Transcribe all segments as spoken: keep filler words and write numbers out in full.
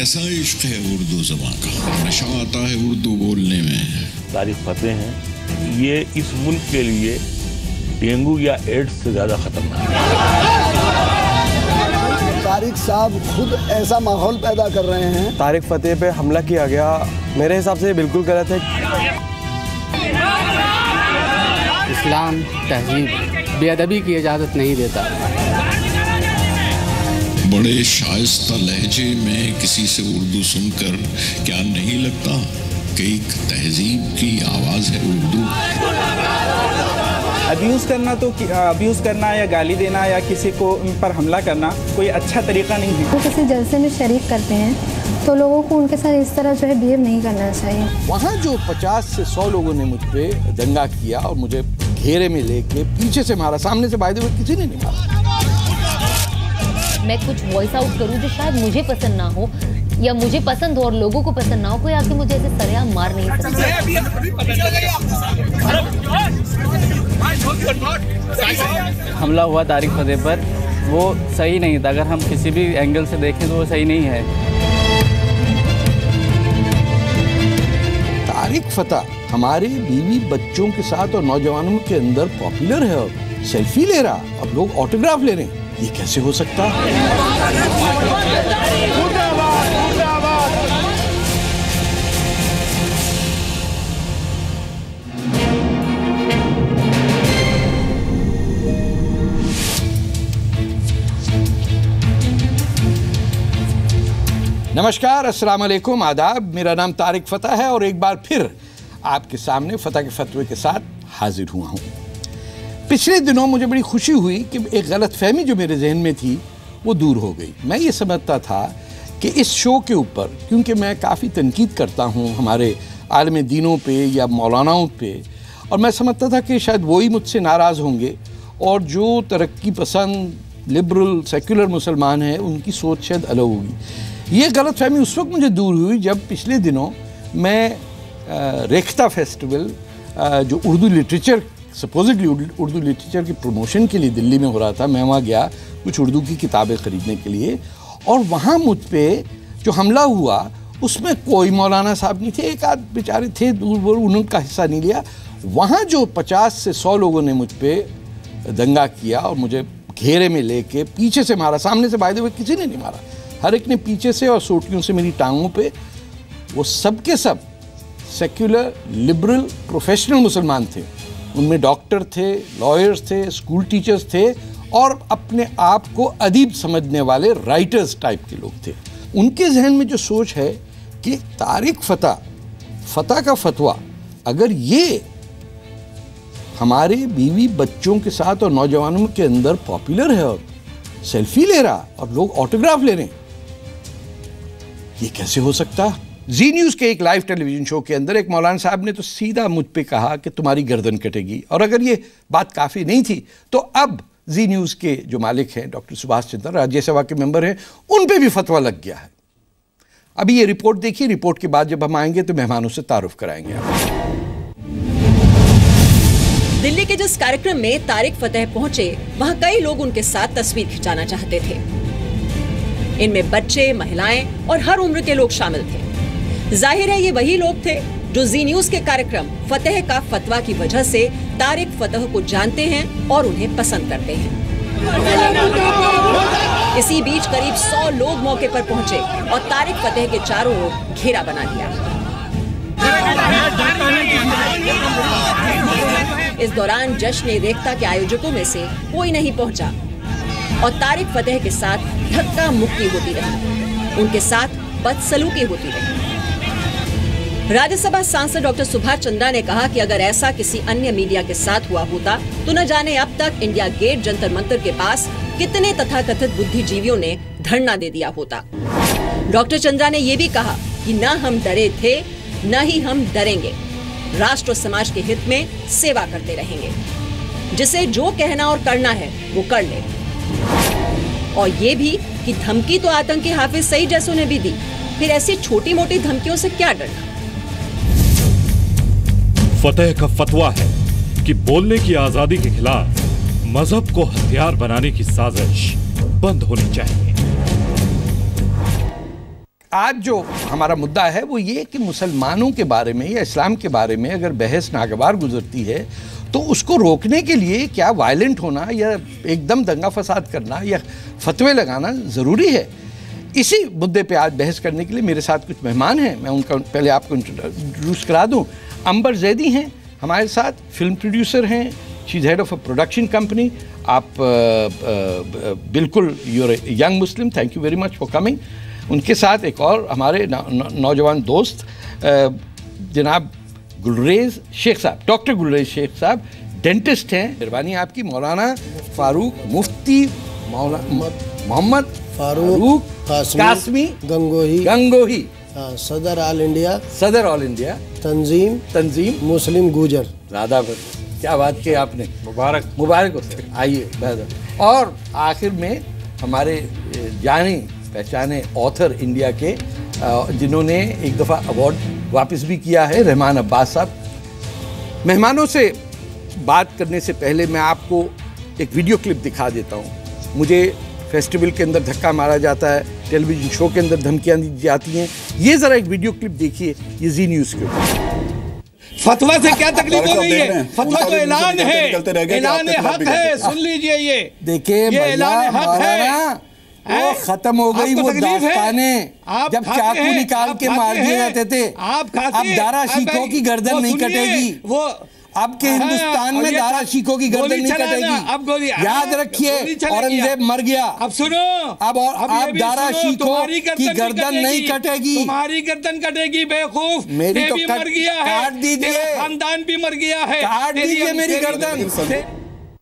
कैसा इश्क है उर्दू ज़बान का, नशा आता है उर्दू बोलने में। तारिक फतेह हैं, ये इस मुल्क के लिए डेंगू या एड्स से ज्यादा खतरनाक है। तारिक साहब खुद ऐसा माहौल पैदा कर रहे हैं। तारिक फतेह पे हमला किया गया, मेरे हिसाब से बिल्कुल गलत है। इस्लाम तहजीब बेअदबी की इजाज़त नहीं देता। बड़े शाइस्ता लहजे में किसी से उर्दू सुनकर क्या नहीं लगता कि एक तहजीब की आवाज़ है उर्दू। अब्यूज़ करना तो अब्यूज़ करना या गाली देना या किसी को पर हमला करना कोई अच्छा तरीका नहीं है। वो किसी जलसे में शरीक करते हैं तो लोगों को उनके साथ इस तरह जो है बिहेव नहीं करना चाहिए। वहाँ जो पचास से सौ लोगों ने मुझ पे दंगा किया और मुझे घेरे में लेके पीछे से मारा, सामने से बाय द वे किसी ने नहीं मारा। मैं कुछ वॉइस आउट करूं जो शायद मुझे पसंद ना हो या मुझे पसंद हो और लोगों को पसंद ना हो, कोई आके मुझे ऐसे सरेआम मार नहीं सकता। हमला हुआ तारिक फतेह पर, वो सही नहीं था। अगर हम किसी भी एंगल से देखें तो वो सही नहीं है। तारिक फतेह हमारे बीवी बच्चों के साथ और नौजवानों के अंदर पॉपुलर है और सेल्फी ले रहा और लोग ऑटोग्राफ ले रहे हैं, ये कैसे हो सकता है? नमस्कार, अस्सलाम वालेकुम, आदाब। मेरा नाम तारिक फतेह है और एक बार फिर आपके सामने फतेह के फतवे के साथ हाजिर हुआ हूँ। पिछले दिनों मुझे बड़ी खुशी हुई कि एक गलत फहमी जो मेरे जहन में थी वो दूर हो गई। मैं ये समझता था कि इस शो के ऊपर, क्योंकि मैं काफ़ी तनकीद करता हूँ हमारे आलम दीनों पे या मौलानाओं पे, और मैं समझता था कि शायद वही मुझसे नाराज़ होंगे और जो तरक्की पसंद लिबरल सेक्युलर मुसलमान हैं उनकी सोच शायद अलग होगी। ये गलत फहमी उस वक्त मुझे दूर हुई जब पिछले दिनों मैं रेख्ता फेस्टिवल जो Urdu literature supposedly Urdu literature की प्रमोशन के लिए दिल्ली में हो रहा था, मैं वहाँ गया कुछ उर्दू की किताबें ख़रीदने के लिए, और वहाँ मुझ पे जो हमला हुआ उसमें कोई मौलाना साहब नहीं थे, एक आध बेचारे थे दूर दूर, उनका हिस्सा नहीं लिया। वहाँ जो पचास से सौ लोगों ने मुझ पे दंगा किया और मुझे घेरे में लेके पीछे से मारा, सामने से बाय द वे किसी ने नहीं मारा, हर एक ने पीछे से और सोटियों से मेरी टांगों पे, वो सब के सब सेक्युलर लिबरल प्रोफेशनल मुसलमान थे। उनमें डॉक्टर थे, लॉयर्स थे, स्कूल टीचर्स थे और अपने आप को अदीब समझने वाले राइटर्स टाइप के लोग थे। उनके जहन में जो सोच है कि तारिक फतेह फतेह का फतवा अगर ये हमारे बीवी बच्चों के साथ और नौजवानों के अंदर पॉपुलर है और सेल्फी ले रहा और लोग ऑटोग्राफ ले रहे हैं, ये कैसे हो सकता है? जी न्यूज़ के एक लाइव टेलीविजन शो के अंदर एक मौलाना साहब ने तो सीधा मुझ पे कहा कि तुम्हारी गर्दन कटेगी, और अगर ये बात काफ़ी नहीं थी तो अब जी न्यूज़ के जो मालिक हैं डॉक्टर सुभाष चंद्र, राज्यसभा के मेंबर हैं, उन पे भी फतवा लग गया है। अभी ये रिपोर्ट देखिए, रिपोर्ट के बाद जब हम आएंगे तो मेहमानों से तारुफ कराएंगे। दिल्ली के जिस कार्यक्रम में तारिक फतेह पहुंचे, वहां कई लोग उनके साथ तस्वीर खिंचाना चाहते थे। इनमें बच्चे, महिलाएं और हर उम्र के लोग शामिल थे। जाहिर है ये वही लोग थे जो जी न्यूज़ के कार्यक्रम फतेह का फतवा की वजह से तारिक फतेह को जानते हैं और उन्हें पसंद करते हैं। इसी बीच करीब सौ लोग मौके पर पहुंचे और तारिक फतेह के चारों ओर घेरा बना लिया। इस दौरान जश्न रेख्ता के आयोजकों में से कोई नहीं पहुंचा और तारिक फतेह के साथ धक्का मुक्की होती रही, उनके साथ बदसलूकी होती रही। राज्यसभा सांसद डॉक्टर सुभाष चंद्रा ने कहा कि अगर ऐसा किसी अन्य मीडिया के साथ हुआ होता तो न जाने अब तक इंडिया गेट जंतर मंतर के पास कितने तथाकथित बुद्धिजीवियों ने धरना दे दिया होता। डॉक्टर चंद्रा ने ये भी कहा कि न हम डरे थे न ही हम डरेंगे, राष्ट्र और समाज के हित में सेवा करते रहेंगे, जिसे जो कहना और करना है वो कर ले। और ये भी कि धमकी तो आतंकी हाफिज सईद जैसों ने भी दी, फिर ऐसी छोटी मोटी धमकियों से क्या डरना। फतेह का फतवा है कि बोलने की आजादी के खिलाफ मजहब को हथियार बनाने की साजिश बंद होनी चाहिए। आज जो हमारा मुद्दा है वो ये कि मुसलमानों के बारे में या इस्लाम के बारे में अगर बहस नागवार गुजरती है तो उसको रोकने के लिए क्या वायलेंट होना या एकदम दंगा फसाद करना या फतवे लगाना ज़रूरी है। इसी मुद्दे पे आज बहस करने के लिए मेरे साथ कुछ मेहमान हैं। मैं उनका पहले आपको इंट्रोड्यूस करा दूं। अंबर जैदी हैं हमारे साथ, फिल्म प्रोड्यूसर हैं, she is head of a production company. आप आ, आ, बिल्कुल your young Muslim, thank you very much for coming. उनके साथ एक और हमारे नौजवान दोस्त जनाब गुलरेज शेख साहब, डॉक्टर गुलरेज शेख साहब, डेंटिस्ट हैं। मेहरबानी आपकी। मौलाना फारूक मुफ्ती मोहम्मद फारूक कासमी गंगोही गंगोही हाँ, सदर ऑल इंडिया सदर ऑल इंडिया तंजीम तंजीम मुस्लिम गुजर। ज़्यादा क्या बात की आपने, मुबारक मुबारक हो। आइए बेहतर। और आखिर में हमारे जाने पहचाने ऑथर इंडिया के जिन्होंने एक दफ़ा अवार्ड वापस भी किया है, रहमान अब्बास साहब। मेहमानों से बात करने से पहले मैं आपको एक वीडियो क्लिप दिखा देता हूँ। मुझे फेस्टिवल के अंदर धक्का मारा जाता है, टेलीविज़न शो के अंदर धमकियाँ दी जाती हैं। ये ज़रा एक वीडियो क्लिप देखिए, ये जी न्यूज़ के ऊपर। फतवा से क्या तकलीफ हो रही है? फतवा तो ऐलान है, ऐलान हक है, सुन लीजिए। ये देखिए ऐलान हक है, वो खत्म हो गई वो दास्तानें जब चाकू निकाल के मार दिए जाते थे। अब दारा शीखों की गर्दन नहीं कटेगी। वो अब के हिंदुस्तान में दारा शीखों की गर्दन नहीं कटेगी। अब गोली याद रखिए, औरंगजेब मर गया। अब सुनो, अब और अब दारा शीखों की गर्दन नहीं कटेगी, तुम्हारी गर्दन कटेगी बेवकूफ। मेरी तो मर गया है, काट दीजिए, खानदान भी मर गया है, काट दीजिए मेरी गर्दन।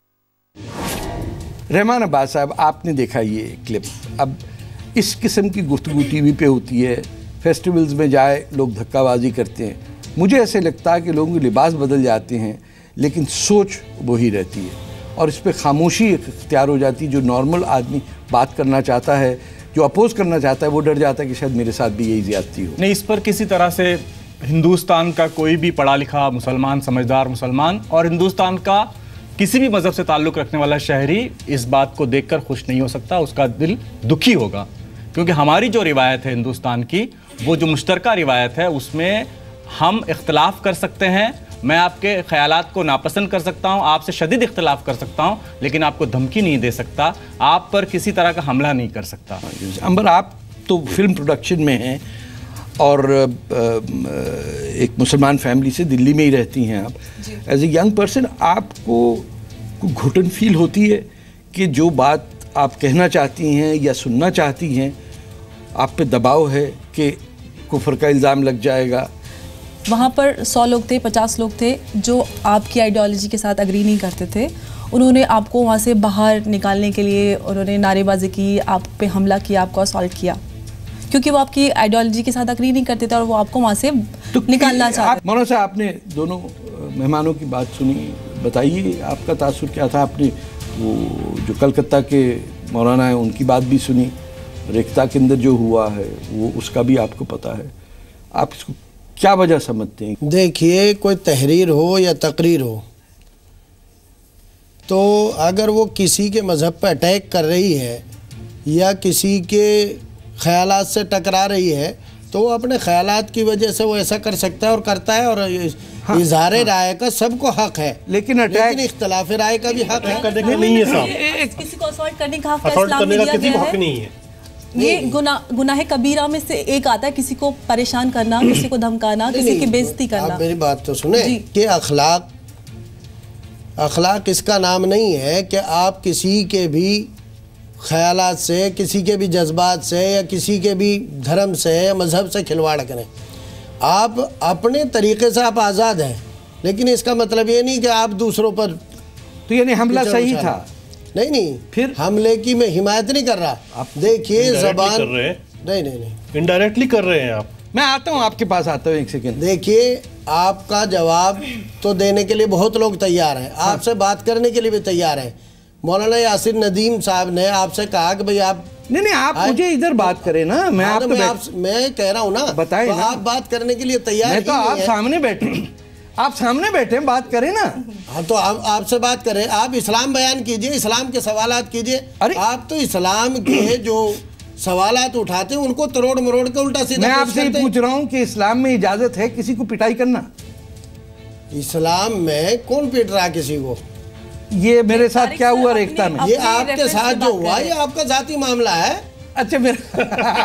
रहमान अब्बास साहब, आपने देखा ये क्लिप। अब इस किस्म की गुफ्तगू टीवी पे होती है, फेस्टिवल्स में जाए लोग धक्काबाजी करते हैं। मुझे ऐसे लगता है कि लोगों के लिबास बदल जाते हैं लेकिन सोच वही रहती है, और इस पर खामोशी इख्तियार हो जाती है। जो नॉर्मल आदमी बात करना चाहता है, जो अपोज करना चाहता है, वो डर जाता है कि शायद मेरे साथ भी यही ज़्यादती हो। नहीं, इस पर किसी तरह से हिंदुस्तान का कोई भी पढ़ा लिखा मुसलमान, समझदार मुसलमान और हिंदुस्तान का किसी भी मज़हब से ताल्लुक़ रखने वाला शहरी इस बात को देखकर खुश नहीं हो सकता, उसका दिल दुखी होगा। क्योंकि हमारी जो रिवायत है हिंदुस्तान की, वो जो मुश्तरका रिवायत है, उसमें हम इख्तलाफ कर सकते हैं। मैं आपके ख़यालात को नापसंद कर सकता हूं, आपसे शदीद इख्तलाफ कर सकता हूं, लेकिन आपको धमकी नहीं दे सकता, आप पर किसी तरह का हमला नहीं कर सकता। अंबर, आप तो फिल्म प्रोडक्शन में हैं और एक मुसलमान फैमिली से दिल्ली में ही रहती हैं आप। एज ए यंग पर्सन आपको घुटन फील होती है कि जो बात आप कहना चाहती हैं या सुनना चाहती हैं, आप पे दबाव है कि कुफर का इल्ज़ाम लग जाएगा? वहाँ पर सौ लोग थे, पचास लोग थे जो आपकी आइडियोलॉजी के साथ अग्री नहीं करते थे। उन्होंने आपको वहाँ से बाहर निकालने के लिए उन्होंने नारेबाजी की, आप पे हमला किया, आपको असॉल्ट किया, क्योंकि वो आपकी आइडियोलॉजी के साथ अग्री नहीं करते थे और वो आपको वहाँ से तो निकालना चाहते थे। मौलाना साहब, आपने दोनों मेहमानों की बात सुनी, बताइए आपका तासुर क्या था? आपने वो जो कलकत्ता के मौलाना है उनकी बात भी सुनी, रेख्ता के अंदर जो हुआ है वो उसका भी आपको पता है। आप इसको क्या वजह समझते हैं? देखिए, कोई तहरीर हो या तकरीर हो, तो अगर वो किसी के मज़हब पर अटैक कर रही है या किसी के ख़यालात से टकरा रही है, तो वो अपने ख़यालात की वजह से वो ऐसा कर सकता है और करता है। और हाँ, इज़हार हाँ, राय का सबको हक है, लेकिन अटैक इख्तलाफ राय का भी हक है। करने का नहीं है साहब, किसी को असॉल्ट करने का हक इस्लाम में दिया गया है। ये गुनाह गुनाह कबीरा में से एक आता है, किसी को परेशान करना, किसी को धमकाना, किसी की बेइज्जती करना। आप मेरी बात तो सुने कि अखलाक अखलाक इसका नाम नहीं है कि आप किसी के भी ख़यालात से, किसी के भी जज्बात से या किसी के भी धर्म से या मज़हब से खिलवाड़ करें। आप अपने तरीक़े से आप आज़ाद हैं, लेकिन इसका मतलब ये नहीं कि आप दूसरों पर। तो यानी हमला सही था? नहीं नहीं, फिर हमले की मैं हिमायत नहीं कर रहा। आप देखिए ज़बान कर रहे हैं। नहीं नहीं नहीं, इनडायरेक्टली कर रहे हैं आप। मैं आता हूँ आपके पास, आता हूँ एक सेकंड। देखिए, आपका जवाब तो देने के लिए बहुत लोग तैयार हैं, आपसे बात करने के लिए भी तैयार हैं। मौलाना यासिर नदीम साहब ने आपसे कहा कि भाई आप नहीं नहीं आप मुझे इधर बात करें ना, मैं आप, तो मैं, आप मैं कह रहा हूँ ना, बताएं तो ना। आप बात करने के लिए तैयार मैं तो आप सामने बैठे आप सामने बैठे बात करें ना। हाँ, तो आप आपसे बात करें, आप इस्लाम बयान कीजिए, इस्लाम के सवालात कीजिए। अरे आप तो इस्लाम के जो सवालात उठाते हैं उनको तरोड़ मरोड़ के उल्टा सीधा। मैं आपसे ही पूछ रहा हूँ कि इस्लाम में इजाजत है किसी को पिटाई करना? इस्लाम में कौन पीट रहा किसी को? ये मेरे साथ क्या हुआ रेखता में? ये आपके साथ जो हुआ ये आपका जाती मामला है। अच्छा मेरा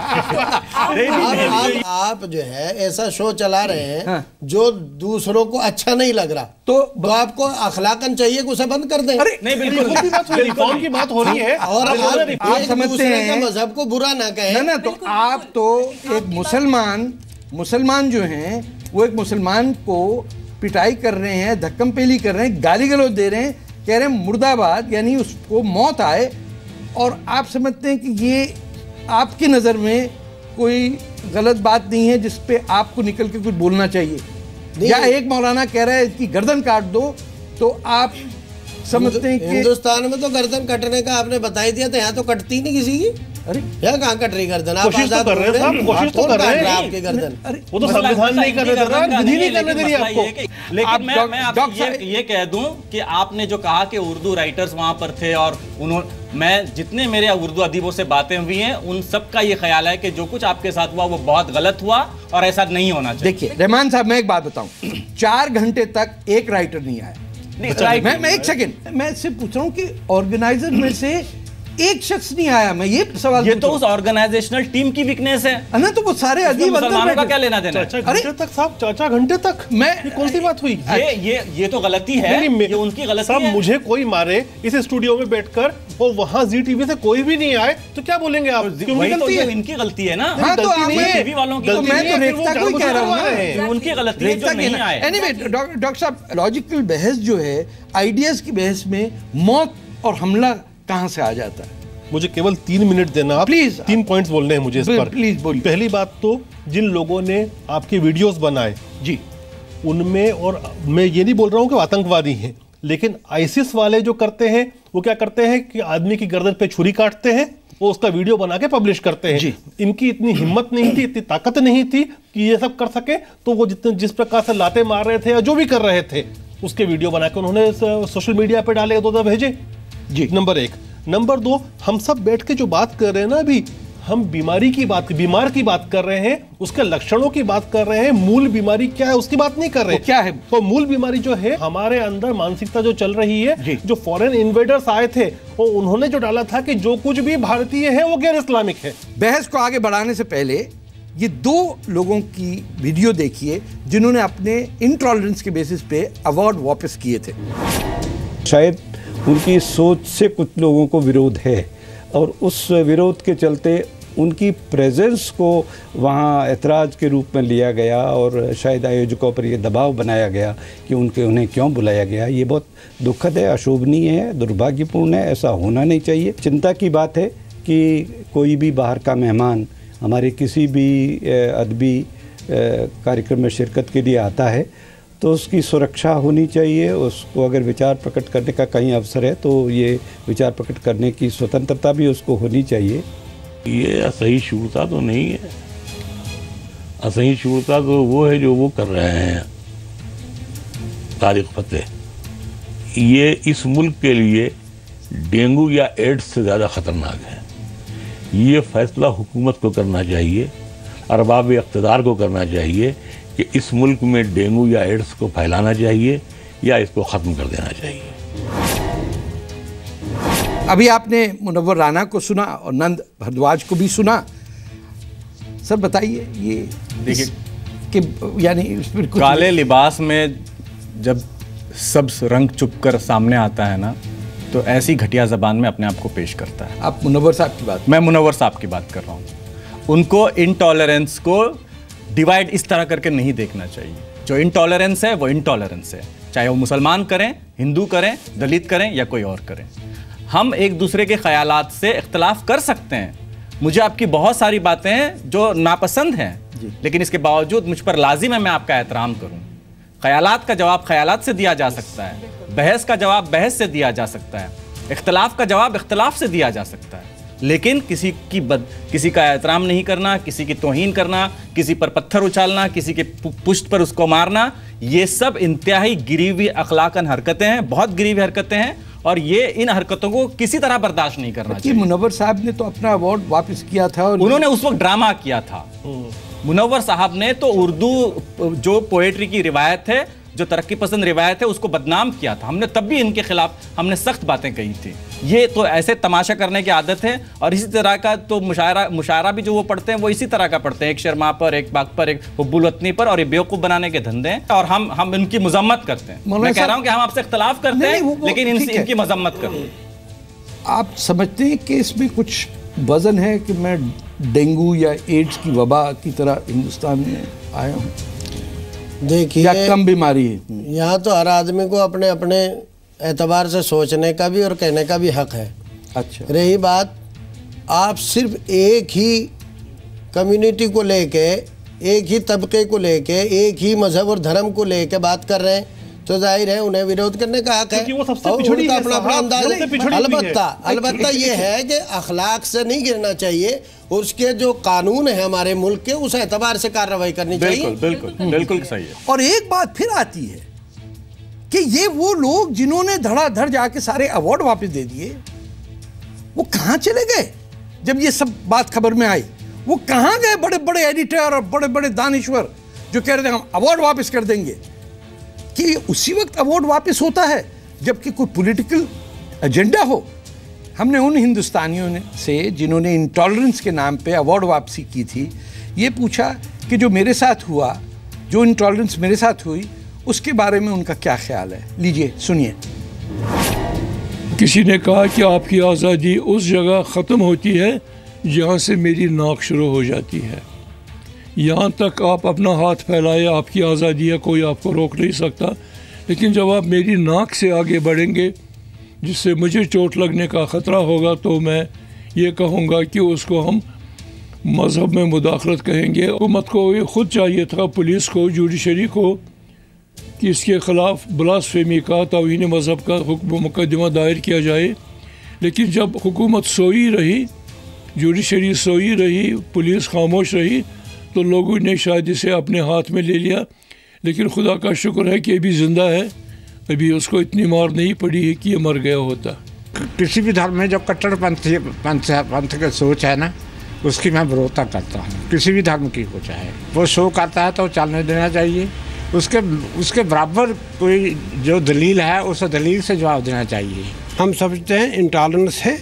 आप, आप, आप जो है ऐसा शो चला रहे हैं हाँ। जो दूसरों को अच्छा नहीं लग रहा तो, तो आपको अखलाकन चाहिए कि उसे बंद कर दें। अरे नहीं बिल्कुल की बात हो रही है, रिफॉर्म की बात हो रही है और आप, आप समझते हैं मजहब को बुरा ना कहें। ना ना तो आप तो एक मुसलमान मुसलमान जो हैं वो एक मुसलमान को पिटाई कर रहे हैं, धक्कम पेली कर रहे हैं, गाली गलौज दे रहे हैं, कह रहे हैं मुर्दाबाद यानी उसको मौत आए, और आप समझते हैं कि ये आपकी नज़र में कोई गलत बात नहीं है जिस पे आपको निकल के कुछ बोलना चाहिए। या एक मौलाना कह रहा है इसकी गर्दन काट दो तो आप समझते हैं कि हिंदुस्तान में तो गर्दन कटने का आपने बता ही दिया था, यहाँ तो कटती नहीं किसी की। अरे यहाँ कहाँ कट रही गर्दन? आप कोशिश तो कर रहे हैं, कोशिश तो कर रहे हैं आपकी गर्दन। अरे वो तो संविधान नहीं करने दे रहा, विधि नहीं करने दे रही आपको। लेकिन मैं मैं आपको ये ये कह दूं कि आपने जो कहा कि उर्दू राइटर्स वहां पर थे और उन्होंने, मैं जितने मेरे उर्दू अदीबों से बातें हुई हैं उन सब का ये ख्याल है कि जो कुछ आपके साथ हुआ वो बहुत गलत हुआ और ऐसा नहीं होना चाहिए। देखिए रहमान साहब, मैं एक बात बताऊं, चार घंटे तक एक राइटर नहीं आया। नहीं, मैं, मैं एक सेकंड मैं इससे पूछ रहा हूं कि ऑर्गेनाइजर में से एक शख्स नहीं आया। मैं ये सवाल ये तो उस ऑर्गेनाइजेशनल टीम की वीकनेस है ना, तो वो सारे अजीब मुसलमानों का क्या लेना देना? घंटे तक साहब, चाचा घंटे तक मैं ये कौन सी बात हुई? ये ये ये तो गलती है, ये उनकी गलती है। सब मुझे कोई मारे इस स्टूडियो में बैठकर और वहां जी टीवी से कोई भी नहीं आए तो क्या बोलेंगे आप? वही तो ये इनकी गलती है ना। हाँ, तो टीवी वालों की मैं तो रेखता को कह रहा हूँ, उनकी गलती है जो नहीं आए। एनीवे डॉक्टर साहब, लॉजिकल बहस जो है, आइडियाज की बहस में मौत और हमला कहाँ से आ जाता है? मुझे केवल तीन मिनट देना आप, प्लीज। तीन पॉइंट्स बोलने हैं मुझे इस पर, प्लीज बोलिए। पहली बात तो जिन लोगों ने आपके वीडियोस बनाए जी, उनमें, और मैं ये नहीं बोल रहा हूँ कि आतंकवादी हैं, लेकिन आईसिस वाले जो करते हैं वो क्या करते हैं कि आदमी की गर्दन पे छुरी काटते हैं, वो उसका वीडियो बना के पब्लिश करते हैं। जी। इनकी इतनी हिम्मत नहीं थी, इतनी ताकत नहीं थी कि ये सब कर सके, तो वो जितने जिस प्रकार से लाते मार रहे थे या जो भी कर रहे थे उसके वीडियो बना के उन्होंने सोशल मीडिया पे डाले, दो दो भेजे। जी, नंबर एक। नंबर दो, हम सब बैठ के जो बात कर रहे हैं ना अभी, हम बीमारी की बात बीमार की बात कर रहे हैं, उसके लक्षणों की बात कर रहे हैं, मूल बीमारी क्या है उसकी बात नहीं कर रहे। तो क्या है तो मूल बीमारी जो है हमारे अंदर मानसिकता जो चल रही है, जो फॉरेन इन्वेडर्स आए थे वो उन्होंने जो डाला था कि जो कुछ भी भारतीय है वो गैर इस्लामिक है। बहस को आगे बढ़ाने से पहले ये दो लोगों की वीडियो देखिए जिन्होंने अपने इंटॉलरेंस के बेसिस पे अवार्ड वापस किए थे। शायद उनकी सोच से कुछ लोगों को विरोध है और उस विरोध के चलते उनकी प्रेजेंस को वहाँ ऐतराज़ के रूप में लिया गया और शायद आयोजकों पर ये दबाव बनाया गया कि उनके उन्हें क्यों बुलाया गया। ये बहुत दुखद है, अशोभनीय है, दुर्भाग्यपूर्ण है, ऐसा होना नहीं चाहिए। चिंता की बात है कि कोई भी बाहर का मेहमान हमारे किसी भी अदबी कार्यक्रम में शिरकत के लिए आता है तो उसकी सुरक्षा होनी चाहिए। उसको अगर विचार प्रकट करने का कहीं अवसर है तो ये विचार प्रकट करने की स्वतंत्रता भी उसको होनी चाहिए। ये असहिष्णुता तो नहीं है, असहिष्णुता तो वो है जो वो कर रहे हैं तारिक फतेह। ये इस मुल्क के लिए डेंगू या एड्स से ज़्यादा ख़तरनाक है। ये फैसला हुकूमत को करना चाहिए, अरबाब इक़्तिदार को करना चाहिए कि इस मुल्क में डेंगू या एड्स को फैलाना चाहिए या इसको ख़त्म कर देना चाहिए। अभी आपने मुनव्वर राना को सुना और नंद भारद्वाज को भी सुना। सर बताइए, ये देखिए कि यानी काले लिबास में जब सब रंग चुप कर सामने आता है ना, तो ऐसी घटिया ज़बान में अपने आप को पेश करता है। आप मुनव्वर साहब की बात? मैं मुनव्वर साहब की बात कर रहा हूँ। उनको इनटॉलरेंस को डिवाइड इस तरह करके नहीं देखना चाहिए। जो इनटॉलरेंस है वो इनटॉलरेंस है, चाहे वो मुसलमान करें, हिंदू करें, दलित करें या कोई और करें। हम एक दूसरे के ख्यालात से इख्तलाफ कर सकते हैं। मुझे आपकी बहुत सारी बातें हैं जो नापसंद हैं, लेकिन इसके बावजूद मुझ पर लाजिम है मैं आपका एहतराम करूं। ख्यालात का जवाब ख्यालात से दिया जा सकता है, बहस का जवाब बहस से दिया जा सकता है, इख्तलाफ का जवाब इख्तलाफ से दिया जा सकता है, लेकिन किसी की बद किसी का एहतराम नहीं करना, किसी की तौहीन करना, किसी पर पत्थर उछालना, किसी के पुष्ट पर उसको मारना, ये सब इंतहाई गिरी हुई अखलाकन हरकतें हैं, बहुत गिरी हुई हरकतें हैं और ये इन हरकतों को किसी तरह बर्दाश्त नहीं करना चाहिए। मुनव्वर साहब ने तो अपना अवार्ड वापस किया था और उन्होंने उस वक्त ड्रामा किया था। मुनव्वर साहब ने तो उर्दू जो पोएट्री की रिवायत है, जो तरक्की पसंद रिवायत है, उसको बदनाम किया था। हमने तब भी इनके खिलाफ हमने सख्त बातें कही थी। ये तो ऐसे तमाशा करने की आदत है। और इसी तरह का तो मुशायरा मुशायरा भी जो वो पढ़ते हैं वो इसी तरह का पढ़ते हैं, एक शर्मा पर, एक बाग पर, एक हुब्बुल वतनी पर, और ये बेवकूफ़ बनाने के धंधे हैं। और हम हम इनकी मजम्मत करते हैं। मैं कह रहा हूँ कि हम आपसे इख्तलाफ करते हैं, लेकिन इनकी मजम्मत करते हैं। आप समझते हैं कि इसमें कुछ वजन है कि मैं डेंगू या एड्स की वबा की तरह हिंदुस्तान में आया हूँ? देखिए, कम बीमारी है यहाँ तो हर आदमी को अपने अपने एतबार से सोचने का भी और कहने का भी हक है। अच्छा, रही बात, आप सिर्फ एक ही कम्युनिटी को लेके, एक ही तबके को लेके, एक ही मजहब और धर्म को लेके बात कर रहे हैं, तो जाहिर है उन्हें विरोध करने का हक है। वो सबसे पिछड़ी है, अपना अपना अंदाज है। अलबत्ता अलबत्ता ये है कि अखलाक से नहीं गिरना चाहिए, उसके जो कानून है हमारे मुल्क के, उस एतबार से कार्रवाई करनी चाहिए। बिल्कुल बिल्कुल बिल्कुल सही है। और एक बात फिर आती है कि ये वो लोग जिन्होंने धड़ाधड़ जाके सारे अवार्ड वापस दे दिए, वो कहाँ चले गए जब ये सब बात खबर में आई? वो कहाँ गए बड़े बड़े एडिटर और बड़े बड़े दानिश्वर जो कह रहे थे हम अवार्ड वापस कर देंगे? कि उसी वक्त अवार्ड वापस होता है जबकि कोई पॉलिटिकल एजेंडा हो। हमने उन हिंदुस्तानियों ने से जिन्होंने इंटॉलरेंस के नाम पे अवार्ड वापसी की थी, ये पूछा कि जो मेरे साथ हुआ, जो इंटॉलरेंस मेरे साथ हुई, उसके बारे में उनका क्या ख्याल है। लीजिए सुनिए। किसी ने कहा कि आपकी आज़ादी उस जगह ख़त्म होती है जहाँ से मेरी नाक शुरू हो जाती है। यहाँ तक आप अपना हाथ फैलाए, आपकी आज़ादी है, कोई आपको रोक नहीं सकता। लेकिन जब आप मेरी नाक से आगे बढ़ेंगे जिससे मुझे चोट लगने का ख़तरा होगा, तो मैं ये कहूँगा कि उसको हम मज़हब में मुदाखलत कहेंगे। हुकूमत को ये ख़ुद चाहिए था, पुलिस को, जुडिशरी को, कि इसके ख़िलाफ़ ब्लास्फेमी का, तौहीन मज़हब का मुकदमा दायर किया जाए। लेकिन जब हुकूमत सोई रही, जुडिशरी सोई रही, पुलिस खामोश रही, तो लोगों ने शायद इसे अपने हाथ में ले लिया। लेकिन खुदा का शुक्र है कि अभी ज़िंदा है, अभी उसको इतनी मार नहीं पड़ी है कि ये मर गया होता। किसी भी धर्म में जो कट्टरपंथी पंथ पंथ की सोच है ना, उसकी मैं विरोधता करता हूँ। किसी भी धर्म की हो, चाहे वो शो करता है तो चलने देना चाहिए। उसके उसके बराबर कोई जो दलील है उस दलील से जवाब देना चाहिए। हम समझते हैं इंटॉलरेंस है।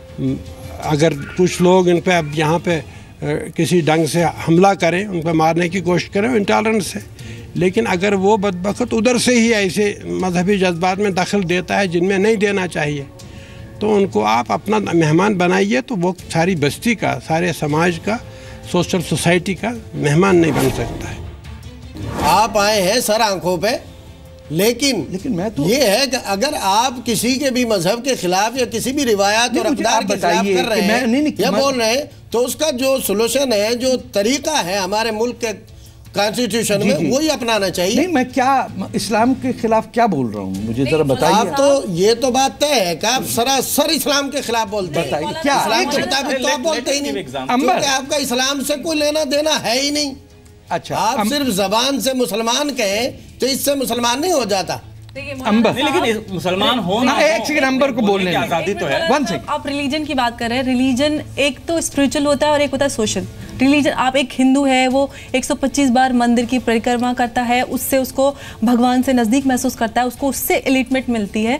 अगर कुछ लोग इन पे अब यहाँ पे किसी ढंग से हमला करें, उन पर मारने की कोशिश करें, इंटॉलरेंस है। लेकिन अगर वो बदबख्त उधर से ही ऐसे मजहबी जज्बात में दखल देता है जिनमें नहीं देना चाहिए, तो उनको आप अपना मेहमान बनाइए, तो वो सारी बस्ती का, सारे समाज का, सोशल सोसाइटी का मेहमान नहीं बन सकता है। आप आए हैं सर आंखों पे, लेकिन लेकिन मैं तो ये है कि अगर आप किसी के भी मजहब के खिलाफ या किसी भी रिवायात और अक़दार के खिलाफ कर रहे हैं नहीं, नहीं, या बोल रहे हैं, तो उसका जो सोल्यूशन है, जो तरीका है हमारे मुल्क के कॉन्स्टिट्यूशन में, वही अपनाना चाहिए। नहीं, मैं क्या इस्लाम के खिलाफ क्या बोल रहा हूँ, मुझे जरा बताइए। आप तो ये तो बात तय है कि आप सरासर इस्लाम के खिलाफ बोलते हैं। बताइए क्या इस्लाम के मुताबिक तो आप बोलते ही नहीं, क्योंकि आपका इस्लाम से कोई लेना देना है ही नहीं। अच्छा, आप सिर्फ जबान से मुसलमान कहें तो इससे मुसलमान नहीं हो जाता। अंबर नहीं, लेकिन मुसलमान हो ना, एक सेकंड अंबर को बोलने की आजादी तो है। वन सेकंड, आप रिलीजन की बात कर रहे हैं। रिलीजन एक तो स्पिरिचुअल होता है और एक होता है सोशल। रिलीजन, आप एक हिंदू है, वो एक सौ पच्चीस बार मंदिर की परिक्रमा करता है, उससे उसको भगवान से नजदीक महसूस करता है, उसको उससे एलिटमेंट मिलती है।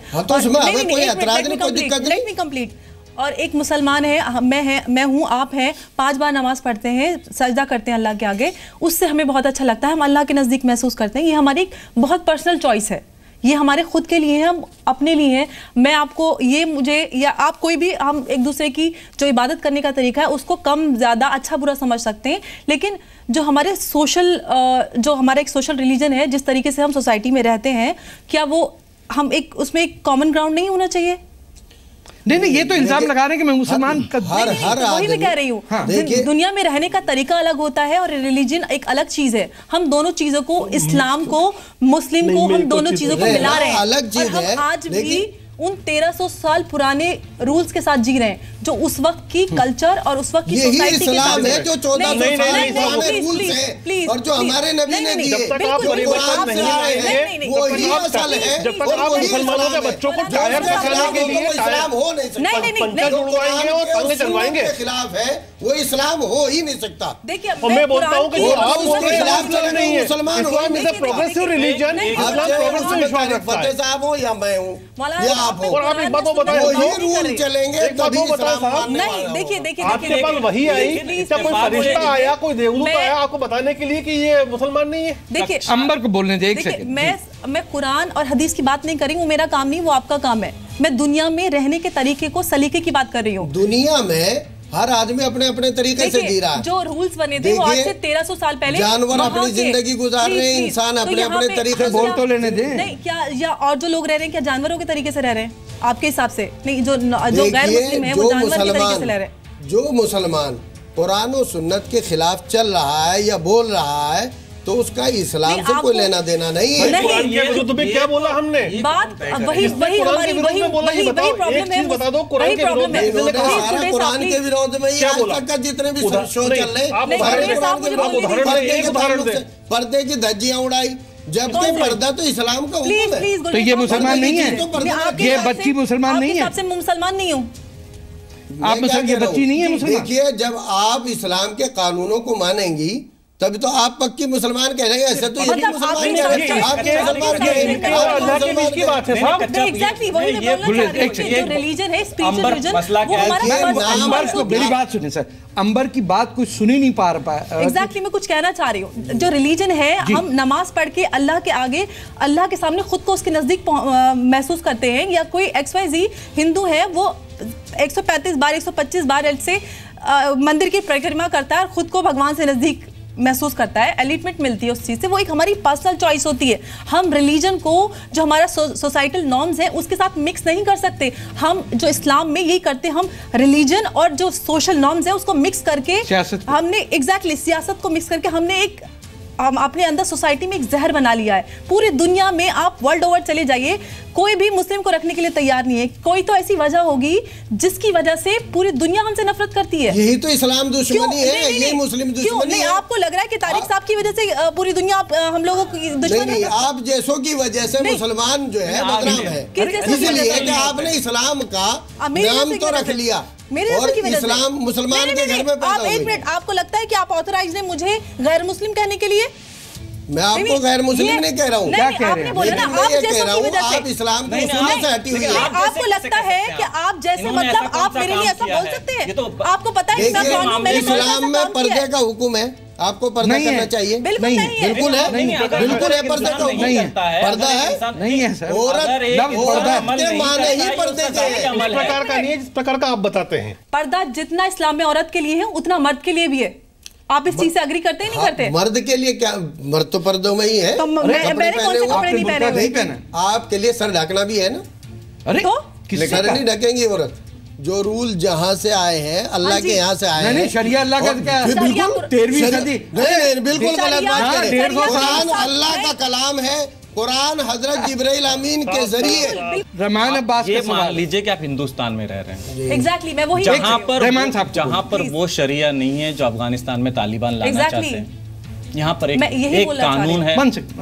और एक मुसलमान है, मैं है मैं हूँ, आप हैं, पांच बार नमाज पढ़ते हैं, सजदा करते हैं अल्लाह के आगे, उससे हमें बहुत अच्छा लगता है, हम अल्लाह के नज़दीक महसूस करते हैं। ये हमारी एक बहुत पर्सनल चॉइस है, ये हमारे खुद के लिए है, हम अपने लिए हैं। मैं आपको ये मुझे या आप कोई भी, हम एक दूसरे की जो इबादत करने का तरीका है उसको कम ज़्यादा अच्छा बुरा समझ सकते हैं। लेकिन जो हमारे सोशल जो हमारा एक सोशल रिलीजन है, जिस तरीके से हम सोसाइटी में रहते हैं, क्या वो हम एक उसमें एक कॉमन ग्राउंड नहीं होना चाहिए? नहीं नहीं, ये तो इल्जाम लगा रहे हैं कि मैं मुसलमान हर, हर, हर वही मैं कह रही हूँ। हाँ। दुनिया में रहने का तरीका अलग होता है और रिलीजन एक अलग चीज है। हम दोनों चीजों को, इस्लाम को, मुस्लिम को, हम दोनों चीजों को मिला रहे हैं। अलग चीज है। आज भी उन तेरह सौ साल पुराने रूल्स के साथ जी रहे हैं जो उस वक्त की कल्चर और उस वक्त की यही सोसाइटी के इस्लाम साथ है जो चौदह सौ साल पुराने रूल्स हैं और जो हमारे नबी ने दिए, कुरान से आए हैं, वो ही असल है। जब तक आप मुसलमानों के बच्चों को टायर दिखाने के लिए इस्लाम हो नहीं सकता, पंचा जुड़वाएंगे और तंगे चलवाएंगे, के खिलाफ है वो इस्लाम हो ही नहीं सकता। देखिए मैं बोलता हूँ कि आप उसके खिलाफ चलेंगे मुसलमान हो। Islam is a progressive religion, Islam progress में विश्वास रखता है। साहब हो या मैं हूँ या आप हो, और आप एक बात तो बताएं, वही रूल चलेंगे तभी इस्लाम मानने वाला नहीं। देखिए देखिए आपके पास वही आई, क्या कोई फरिश्ता आया, कोई देवदूत आया आपको बताने के लिए कि ये मुसलमान नहीं है? देखिए अंबर को बोलने दे एक सेकंड। मैं मैं कुरान और हदीस की बात नहीं कर रही हूँ, मेरा काम नहीं, वो आपका काम है। मैं दुनिया में रहने के तरीके को, सलीके की बात कर रही हूँ। दुनिया में हर आदमी अपने अपने तरीके से जी रहा है। जो रूल्स बने थे वो आज से तेरह सौ साल पहले जानवर अपनी जिंदगी गुजार रहे हैं, इंसान अपने अपने तरीके से। बोल तो लेने दे। नहीं क्या, या और जो लोग रह रहे हैं क्या जानवरों के तरीके से रह रहे हैं आपके हिसाब से? नहीं, जो जो गैर मुस्लिम है वो जानवर के तरीके से रह रहे हैं। जो मुसलमान कुरान और सुन्नत के खिलाफ चल रहा है या बोल रहा है तो उसका इस्लाम से कोई लेना देना नहीं है। कुरान के विरुद्ध में क्या बोला हमने? बात वही वही हमारी वही वही वही प्रॉब्लम है। बता दो कुरान के विरोध में इन्होंने सारा कुरान के विरोध में ही आज तक का जितने भी शो चल रहे हैं, पर्दे की धज्जियां उड़ाई, जबकि पर्दा तो इस्लाम का हुक्म है। तो ये मुसलमान नहीं है, ये बच्ची मुसलमान नहीं है। आपसे मुसलमान नहीं हूँ आप, ये बच्ची नहीं है मुसलमान। देखिए जब आप इस्लाम के कानूनों को मानेंगी तभी तो आप पक्की मुसलमान कह रहे हैं। ऐसे तो ये भी मुसलमान कह रहे हैं, आप मुसलमान कह रहे हैं, आप मुसलमान की बात है साहब। एग्जैक्टली वही मैं बोलना चाह रही हूं, जो रिलीजन है, स्पिरिचुअल रिलीजन, वो हमारा अंबर को मेरी बात सुनिए सर, अंबर की बात कुछ सुन ही नहीं पा रहा। एग्जैक्टली मैं कुछ कहना चाह रही हूँ। जो रिलीजन है, हम नमाज पढ़ के अल्लाह के आगे, अल्लाह के सामने खुद को उसके नजदीक महसूस करते हैं। या कोई एक्स वाई जी हिंदू है, वो एक सौ पैंतीस बार एक सौ पच्चीस बार ऐसे मंदिर की परिक्रमा करता है और खुद को भगवान से नजदीक महसूस करता है, एलिटमेंट मिलती है उस चीज़ से। वो एक हमारी पर्सनल चॉइस होती है। हम रिलीजन को, जो हमारा सोसाइटल नॉर्म्स है, उसके साथ मिक्स नहीं कर सकते। हम जो इस्लाम में यही करते हैं, हम रिलीजन और जो सोशल नॉर्म्स है उसको मिक्स करके हमने एग्जैक्टली सियासत को मिक्स करके हमने एक हम अपने अंदर सोसाइटी में एक जहर बना लिया है। पूरी दुनिया में आप वर्ल्ड ओवर चले जाइए, कोई भी मुस्लिम को रखने के लिए तैयार नहीं है। कोई तो ऐसी वजह होगी जिसकी वजह से पूरी दुनिया हमसे नफरत करती है। यही तो इस्लाम दुश्मनी है, यही मुस्लिम दुश्मनी है। आपको लग रहा है कि तारिक साहब की वजह से पूरी दुनिया हम लोगों की दुश्मन है? आप जैसों की वजह से मुसलमान जो है बदनाम है, इसलिए कि आपने इस्लाम का नाम तो रख लिया और इस्लाम मुसलमान के घर में पैदा आप एक मिनट, आपको लगता है कि आप ऑथराइज हैं मुझे गैर मुस्लिम कहने के लिए? मैं आपको गैर मुस्लिम नहीं कह रहा हूँ, क्या कह रहे हैं? लेकिन मैं ये कह रहा हूँ आप इस्लाम के उसूलों से हटी हुई हैं। आपको लगता है कि आप जैसे, मतलब आप मेरे लिए ऐसा बोल सकते हैं? आपको पता है इस्लाम में पर्दे का हुक्म है, आपको पर्दा करना चाहिए? बिल्कुल नहीं है, बिल्कुल है, बिल्कुल है, पर्दे का हुक्म है, पर्दा है, नहीं है सर। औरत के माने ही पर्दे के इस प्रकार का नहीं है जिस प्रकार का आप बताते हैं। पर्दा जितना इस्लाम में औरत के लिए है उतना मर्द के लिए भी है। आप इस चीज से एग्री करते हैं नहीं करते? मर्द के लिए क्या, मर्द तो पर्दों में ही है। तो मैंने कौन से कपड़े नहीं पहने हुए? नहीं पहने। आपके लिए सर ढकना भी है ना। अरे तो सर नहीं ढकेंगी औरत। जो रूल जहाँ से आए हैं, अल्लाह के यहाँ से आए हैं। नहीं, शरिया अल्लाह का क्या? बिल्कुल तेरहवीं सदी। नहीं नहीं, बिल्कुल गलत बात कह रहे हैं। कुरान अल्लाह का कलाम है, कुरान हजरत जिब्राइल अमीन के जरिए। रहमान अब्बास, ये मान लीजिए कि आप हिंदुस्तान में रह रहे हैं, एग्जैक्टली मैं वही जहाँ पर रहमान साहब जहाँ पर वो शरिया नहीं है जो अफगानिस्तान में तालिबान लाना चाहते हैं। यहाँ पर एक, एक कानून है,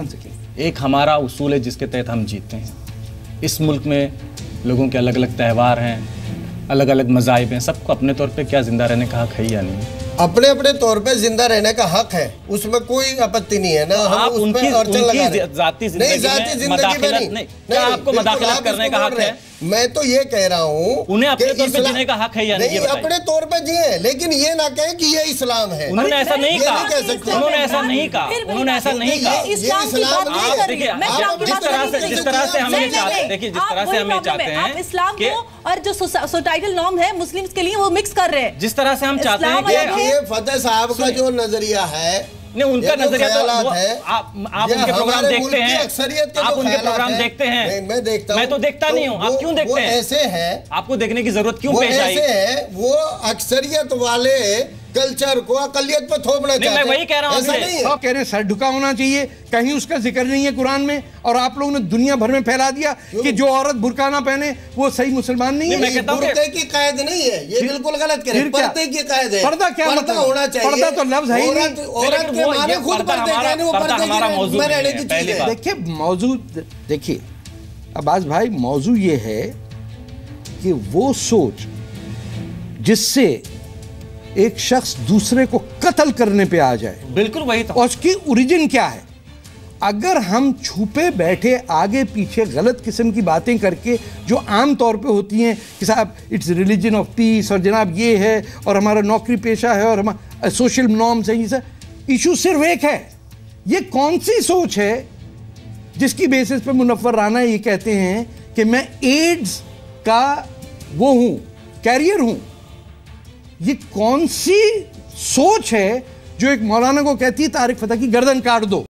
एक हमारा उसूल है जिसके तहत हम जीते हैं। इस मुल्क में लोगों के अलग अलग त्यौहार हैं, अलग अलग मज़ाहिब हैं, सबको अपने तौर पे क्या जिंदा रहने का हक है या नहीं? अपने अपने तौर पे जिंदा रहने का हक है, उसमें कोई आपत्ति नहीं है ना। हम आप उस पे अड़चन लगा रहे हैं। जाती जिंदगी नहीं, जाती जिंदगी में नहीं, नहीं, क्या आपको मदाखलत करने का हक है? मैं तो ये कह रहा हूँ उन्हें अपने तौर पे जीने का हक है या नहीं? अपने तौर पे जिए, लेकिन ये ना कहें कि ये इस्लाम है। उन्होंने ऐसा नहीं कहा, उन्होंने ऐसा नहीं कहा, उन्होंने ऐसा नहीं कहा। इस्लाम देखिए, जिस तरह से जिस तरह से हम ये चाहते हैं, देखिए जिस तरह से हम ये चाहते हैं, इस्लाम को और जो सोसाइटल नॉर्म है मुस्लिम्स के लिए वो मिक्स कर रहे हैं। जिस तरह से हम चाहते हैं कि फतेह साहब का जो नजरिया है, नहीं उनका नजरिया तो है, आप आप उनके प्रोग्राम देखते हैं, आप उनके प्रोग्राम देखते हैं, मैं देखता हूं, मैं तो देखता नहीं हूं। आप क्यों देखते हैं? ऐसे है, आपको देखने की जरूरत क्यों पेश आई? ऐसे है, वो अक्सरियत वाले कल्चर को अकलियत पे थोपना चाहते हैं। मैं वही कह रहा हूं, ऐसा नहीं है। आप कह रहे हैं सर झुका होना चाहिए, कहीं उसका जिक्र नहीं है कुरान में, और आप लोगों ने दुनिया भर में फैला दिया कि जो औरत बुर्का ना पहने वो सही मुसलमान नहीं है। मैं कहता हूं बुर्के की कायद नहीं है, ये बिल्कुल गलत कह रहे हैं। पर्दे की कायद है। पर्दा क्या पर्दा मतलब? होना चाहिए। पर्दा तो लफ्ज है ही नहीं। औरत के माने खुद पर्दे कहने, वो पर्दे की रहने की चीज है। देखिए मौजू, देखिए अब्बास भाई, मौजू ये है कि वो सोच जिससे एक शख्स दूसरे को कत्ल करने पे आ जाए, बिल्कुल वही था। और उसकी ओरिजिन क्या है? अगर हम छुपे बैठे आगे पीछे गलत किस्म की बातें करके, जो आम तौर पे होती हैं कि साहब इट्स रिलीजन ऑफ पीस, और जनाब ये है, और हमारा नौकरी पेशा है, और हमारा सोशल नॉर्म्स है, ये सब इशू सिर्फ एक है। ये कौन सी सोच है जिसकी बेसिस पे मुनव्वर राना ये कहते हैं कि मैं एड्स का वो हूं, कैरियर हूं? ये कौन सी सोच है जो एक मौलाना को कहती है तारिक फतह की गर्दन काट दो?